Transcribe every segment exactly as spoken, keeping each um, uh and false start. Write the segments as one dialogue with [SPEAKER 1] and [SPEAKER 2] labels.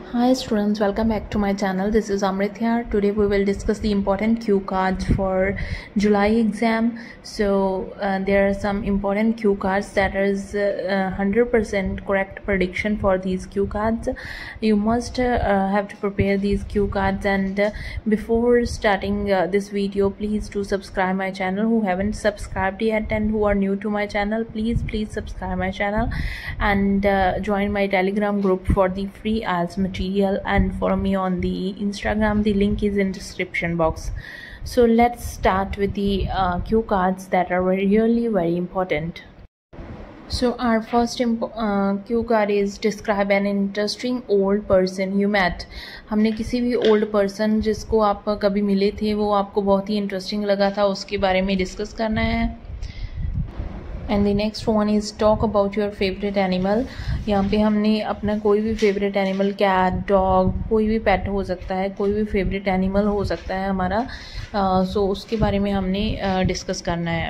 [SPEAKER 1] Hi students, welcome back to my channel. This is Amrit here. Today we will discuss the important cue cards for July exam. So uh, there are some important cue cards that is uh, one hundred percent correct prediction for these cue cards. You must uh, have to prepare these cue cards, and uh, before starting uh, this video, please do subscribe my channel. Who haven't subscribed yet and who are new to my channel, please please subscribe my channel and uh, join my Telegram group for the free I E L T S material. And follow me on the Instagram. The link is in description box. So let's start with the uh, cue cards that are really very important. So our first uh, cue card is describe an interesting old person you met. हमने किसी भी old person जिसको आप कभी मिले थे, वो आपको बहुत ही interesting लगा था, उसके बारे में डिस्कस करना है. And the next one is talk about your favourite animal. यहाँ पे हमने अपना कोई भी फेवरेट एनिमल, कैट, डॉग, कोई भी पेट हो सकता है, कोई भी फेवरेट एनिमल हो सकता है हमारा, सो uh, so उसके बारे में हमने डिस्कस uh, करना है.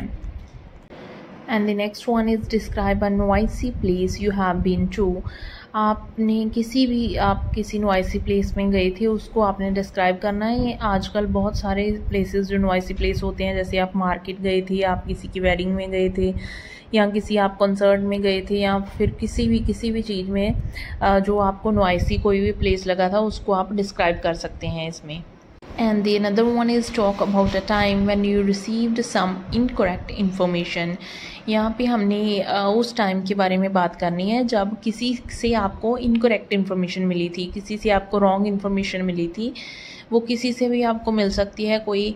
[SPEAKER 1] And the next one is describe a noisy place you have been to. आपने किसी भी आप किसी नॉइसी प्लेस में गए थे, उसको आपने डिस्क्राइब करना है. ये आजकल बहुत सारे प्लेसेस जो नॉइसी प्लेस होते हैं, जैसे आप मार्केट गए थे, आप किसी की वेडिंग में गए थे, या किसी आप कंसर्ट में गए थे, या फिर किसी भी किसी भी चीज़ में जो आपको नॉइसी कोई भी प्लेस लगा था, उसको आप डिस्क्राइब कर सकते हैं इसमें. And the another one is talk about a time when you received some incorrect information. यहाँ पे हमने उस टाइम के बारे में बात करनी है जब किसी से आपको इनकरेक्ट इन्फॉर्मेशन मिली थी, किसी से आपको रॉन्ग इन्फॉर्मेशन मिली थी. वो किसी से भी आपको मिल सकती है, कोई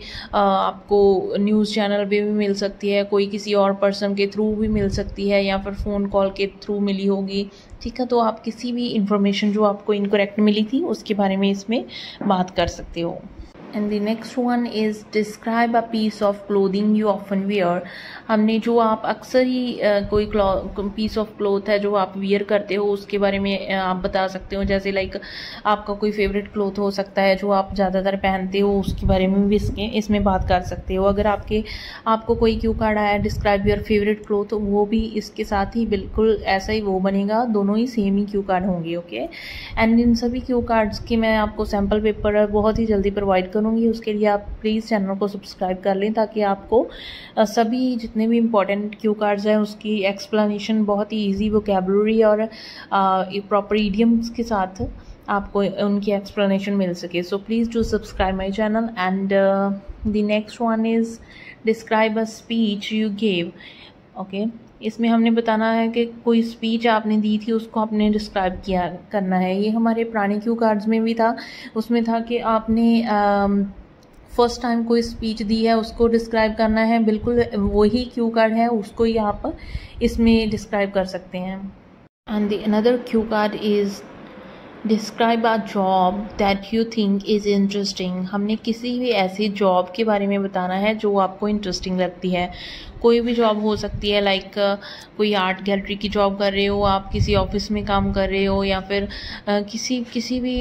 [SPEAKER 1] आपको न्यूज़ चैनल पे भी मिल सकती है, कोई किसी और पर्सन के थ्रू भी मिल सकती है, या फिर फ़ोन कॉल के थ्रू मिली होगी. ठीक है, तो आप किसी भी इन्फॉर्मेशन जो आपको इनकरेक्ट मिली थी उसके बारे में इसमें बात कर सकते हो. And the next one is describe a piece of clothing you often wear. हमने जो आप अक्सर ही uh, कोई पीस ऑफ क्लोथ है जो आप वियर करते हो, उसके बारे में uh, आप बता सकते हो. जैसे लाइक आपका कोई फेवरेट क्लोथ हो सकता है जो आप ज़्यादातर पहनते हो, उसके बारे में भी इसके इसमें बात कर सकते हो. अगर आपके आपको कोई क्यू कार्ड आया डिस्क्राइब योर फेवरेट क्लोथ, वो भी इसके साथ ही बिल्कुल ऐसा ही वो बनेगा, दोनों ही सेम ही क्यू कार्ड होंगे. ओके, एंड इन सभी क्यू कार्ड्स की मैं आपको सैम्पल पेपर बहुत ही जल्दी प्रोवाइड करूँगी. उसके लिए आप प्लीज़ चैनल को सब्सक्राइब कर लें, ताकि आपको सभी जितने भी इम्पॉर्टेंट क्यू कार्ड्स हैं उसकी एक्सप्लेनेशन बहुत ही इजी वोकैबुलरी और प्रॉपर इडियम्स के साथ आपको उनकी एक्सप्लेनेशन मिल सके. So please do subscribe my channel. And the next one is describe a speech you gave. Okay, इसमें हमने बताना है कि कोई स्पीच आपने दी थी, उसको आपने डिस्क्राइब किया करना है. ये हमारे पुराने क्यू कार्ड्स में भी था. उसमें था कि आपने फर्स्ट टाइम कोई स्पीच दी है, उसको डिस्क्राइब करना है. बिल्कुल वही क्यू कार्ड है, उसको ही आप इसमें डिस्क्राइब कर सकते हैं. And the another cue card is describe a job that you think is interesting. हमने किसी भी ऐसी जॉब के बारे में बताना है जो आपको इंटरेस्टिंग लगती है. कोई भी जॉब हो सकती है, लाइक कोई आर्ट गैलरी की जॉब कर रहे हो, आप किसी ऑफिस में काम कर रहे हो, या फिर किसी किसी भी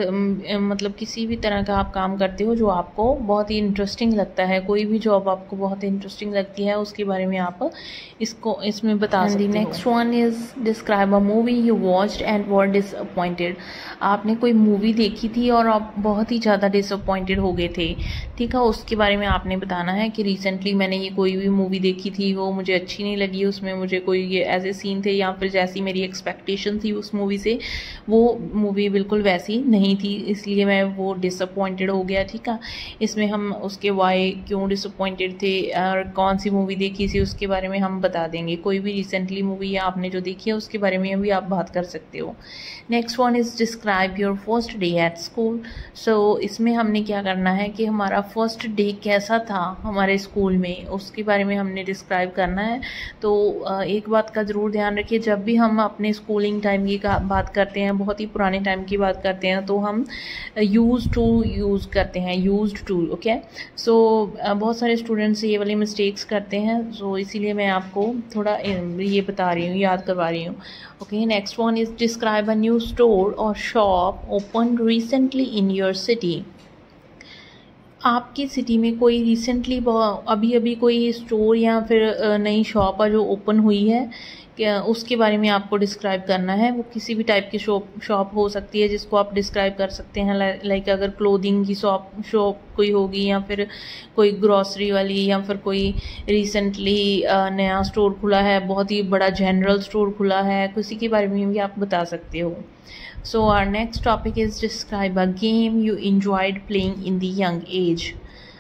[SPEAKER 1] मतलब किसी भी तरह का आप काम करते हो जो आपको बहुत ही इंटरेस्टिंग लगता है. कोई भी जॉब आपको बहुत इंटरेस्टिंग लगती है, उसके बारे में आप इसको इसमें बता सकते हो. Next one is describe a movie you watched and were disappointed. आपने कोई मूवी देखी थी और आप बहुत ही ज़्यादा डिसअपॉइंटेड हो गए थे. ठीक है, उसके बारे में आपने बताना है कि रिसेंटली मैंने ये कोई भी मूवी देखी थी, वो मुझे अच्छी नहीं लगी, उसमें मुझे कोई ये ऐसे सीन थे, या फिर जैसी मेरी एक्सपेक्टेशन थी उस मूवी से, वो मूवी बिल्कुल वैसी नहीं थी, इसलिए मैं वो डिसअपॉइंटेड हो गया. ठीक है, इसमें हम उसके वाई क्यों डिसअपॉइंटेड थे और कौन सी मूवी देखी थी उसके बारे में हम बता देंगे. कोई भी रिसेंटली मूवी या आपने जो देखी है उसके बारे में भी आप बात कर सकते हो. Next one is describe your first day at school. So इसमें हमने क्या करना है कि हमारा फर्स्ट डे कैसा था हमारे स्कूल में, उसके बारे में हमने डिस्क्राइब करना है. तो एक बात का ज़रूर ध्यान रखिए, जब भी हम अपने स्कूलिंग टाइम की बात करते हैं, बहुत ही पुराने टाइम की बात करते हैं, तो हम यूज़ टू यूज़ करते हैं, यूज्ड टू. ओके, सो बहुत सारे स्टूडेंट्स ये वाली मिस्टेक्स करते हैं, सो इसीलिए मैं आपको थोड़ा ये बता रही हूँ, याद करवा रही हूँ. Okay, next one is describe a new store और shop open recently in your city. आपकी सिटी में कोई रिसेंटली अभी अभी कोई स्टोर या फिर नई शॉप है जो ओपन हुई है, उसके बारे में आपको डिस्क्राइब करना है। वो किसी भी टाइप की शॉप शॉप हो सकती है जिसको आप डिस्क्राइब कर सकते हैं, लाइक अगर क्लोथिंग की शॉप शॉप कोई होगी, या फिर कोई ग्रॉसरी वाली, या फिर कोई रिसेंटली नया स्टोर खुला है, बहुत ही बड़ा जनरल स्टोर खुला है, किसी के बारे में भी आप बता सकते हो। So our next topic is describe a game you enjoyed playing in the young age.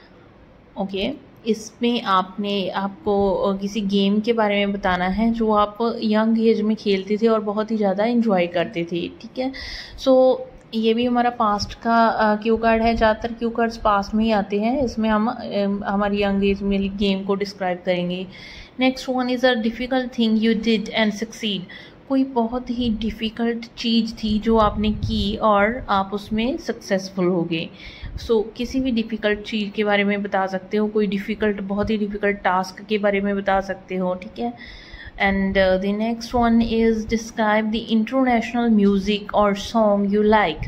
[SPEAKER 1] Okay, इसमें आपने आपको किसी गेम के बारे में बताना है जो आप यंग एज में खेलते थे और बहुत ही ज़्यादा इंजॉय करते थे। ठीक है, सो so, ये भी हमारा पास्ट का क्यू कार्ड है। ज़्यादातर क्यू कार्ड्स पास्ट में ही आते हैं। इसमें हम हमारी यंग एज में गेम को डिस्क्राइब करेंगे। Next one is a difficult thing you did and succeed. कोई बहुत ही डिफ़िकल्ट चीज़ थी जो आपने की और आप उसमें सक्सेसफुल हो गए। सो so, किसी भी डिफ़िकल्ट चीज़ के बारे में बता सकते हो, कोई डिफ़िकल्ट बहुत ही डिफ़िकल्ट टास्क के बारे में बता सकते हो। ठीक है, and the next one is describe the international music और सॉन्ग यू लाइक।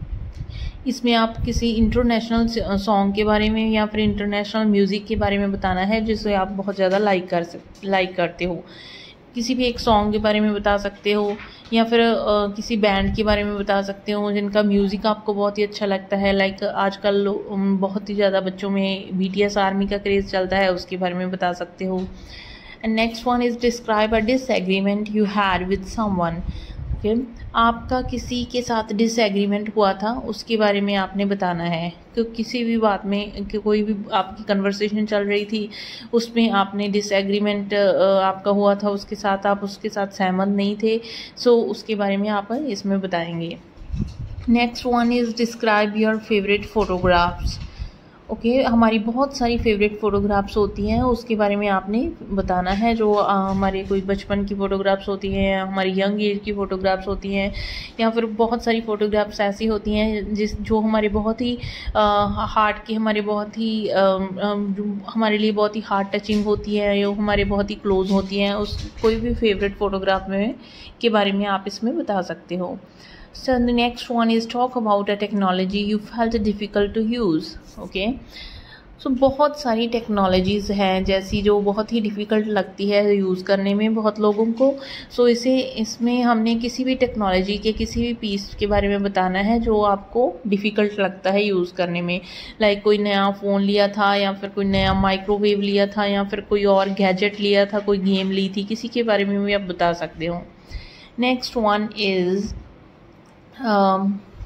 [SPEAKER 1] इसमें आप किसी इंटरनेशनल सॉन्ग के बारे में या फिर इंटरनेशनल म्यूज़िक के बारे में बताना है जिसे आप बहुत ज़्यादा लाइक कर सक लाइक करते हो। किसी भी एक सॉन्ग के बारे में बता सकते हो, या फिर आ, किसी बैंड के बारे में बता सकते हो जिनका म्यूज़िक आपको बहुत ही अच्छा लगता है। लाइक आजकल बहुत ही ज़्यादा बच्चों में बीटीएस आर्मी का क्रेज़ चलता है, उसके बारे में बता सकते हो। And next one is describe a disagreement you had with someone. Okay, आपका किसी के साथ डिसएग्रीमेंट हुआ था, उसके बारे में आपने बताना है। कि किसी भी बात में कि कोई भी आपकी कन्वर्सेशन चल रही थी, उसमें आपने डिसएग्रीमेंट आपका हुआ था, उसके साथ आप उसके साथ सहमत नहीं थे, सो उसके बारे में आप इसमें बताएंगे। Next one is describe your favourite photographs. Okay okay, हमारी बहुत सारी फेवरेट फ़ोटोग्राफ्स होती हैं, उसके बारे में आपने बताना है। जो आ, हमारे कोई बचपन की फ़ोटोग्राफ्स होती हैं, हमारी यंग एज की फ़ोटोग्राफ्स होती हैं, या फिर बहुत सारी फ़ोटोग्राफ्स ऐसी होती हैं जिस जो हमारे बहुत ही हार्ट की, हमारे बहुत ही आ, आ, जो हमारे लिए बहुत ही हार्ट टचिंग होती है, या हमारे बहुत ही क्लोज होती हैं। उस कोई भी फेवरेट फ़ोटोग्राफ में के बारे में आप इसमें बता सकते हो। So the next one is talk about a technology you felt difficult to use. Okay, so बहुत सारी टेक्नोलॉजीज़ हैं जैसी जो बहुत ही डिफ़िकल्ट लगती है यूज़ करने में बहुत लोगों को। सो so इसे इसमें हमने किसी भी टेक्नोलॉजी के किसी भी पीस के बारे में बताना है जो आपको डिफ़िकल्ट लगता है यूज़ करने में। लाइक कोई नया फ़ोन लिया था, या फिर कोई नया माइक्रोवेव लिया था, या फिर कोई और गैजेट लिया था, कोई गेम ली थी, किसी के बारे में भी आप बता सकते हो। Next one is Um,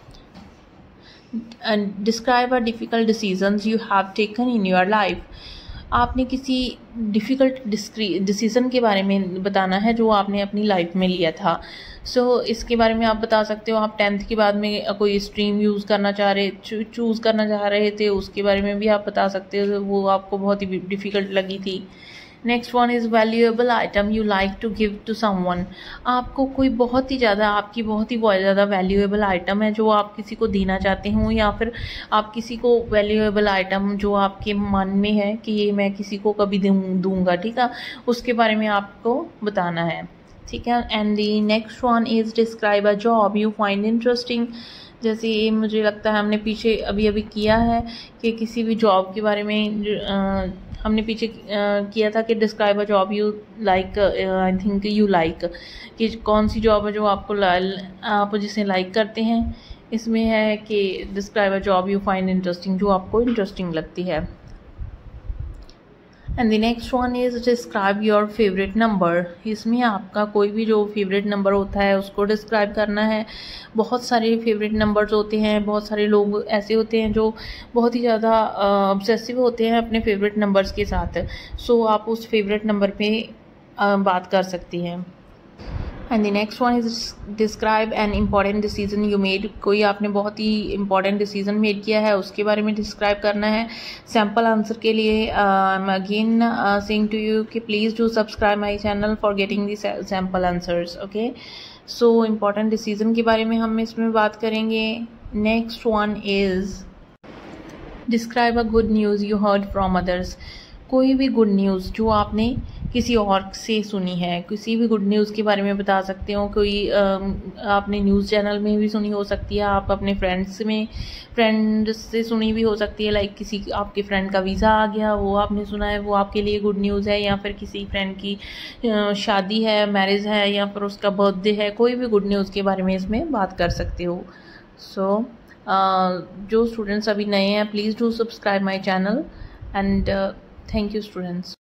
[SPEAKER 1] and describe a difficult decisions you have taken in your life. आपने किसी डिफ़िकल्ट डिसीज़न के बारे में बताना है जो आपने अपनी लाइफ में लिया था। सो so, इसके बारे में आप बता सकते हो। आप टेंथ के बाद में कोई स्ट्रीम यूज़ करना चाह रहे चूज़ करना चाह रहे थे, उसके बारे में भी आप बता सकते हो, वो आपको बहुत ही डिफ़िकल्ट लगी थी। Next one is valuable item you like to give to someone. आपको कोई बहुत ही ज़्यादा आपकी बहुत ही बहुत ज़्यादा वैल्यूएबल आइटम है जो आप किसी को देना चाहते हो, या फिर आप किसी को वैल्यूएबल आइटम जो आपके मन में है कि ये मैं किसी को कभी दूंगा, ठीक है, उसके बारे में आपको बताना है। ठीक है, and the next one is describe a job you find interesting. जैसे ये मुझे लगता है हमने पीछे अभी अभी किया है कि किसी भी जॉब के बारे में आ, हमने पीछे किया था कि describe a job you like, I think you like, कि कौन सी जॉब है जो आपको आप जिसे लाइक करते हैं। इसमें है कि describe a job you find interesting, जो आपको इंटरेस्टिंग लगती है। And the next one is describe your favourite number. इसमें आपका कोई भी जो फेवरेट नंबर होता है उसको डिस्क्राइब करना है। बहुत सारे फेवरेट नंबर्स होते हैं, बहुत सारे लोग ऐसे होते हैं जो बहुत ही ज़्यादा ऑब्सेसिव होते हैं अपने फेवरेट नंबर्स के साथ। सो so, आप उस फेवरेट नंबर पे uh, बात कर सकती हैं। And the next one is describe an important decision you made. कोई आपने बहुत ही इंपॉर्टेंट डिसीजन मेड किया है, उसके बारे में डिस्क्राइब करना है। सैम्पल आंसर के लिए I am again saying to you कि please do subscribe my channel for getting the sample answers. Okay, so important decision के बारे में हम इसमें बात करेंगे। Next one is describe a good news you heard from others. कोई भी गुड न्यूज़ जो आपने किसी और से सुनी है, किसी भी गुड न्यूज़ के बारे में बता सकते हो। कोई आपने न्यूज़ चैनल में भी सुनी हो सकती है, आप अपने फ्रेंड्स में फ्रेंड्स से सुनी भी हो सकती है। लाइक किसी आपके फ्रेंड का वीज़ा आ गया, वो आपने सुना है, वो आपके लिए गुड न्यूज़ है। या फिर किसी फ्रेंड की शादी है, मैरिज है, या फिर उसका बर्थडे है, कोई भी गुड न्यूज़ के बारे में इसमें बात कर सकते हो। सो so, uh, जो स्टूडेंट्स अभी नए हैं, please do subscribe my channel and thank you students.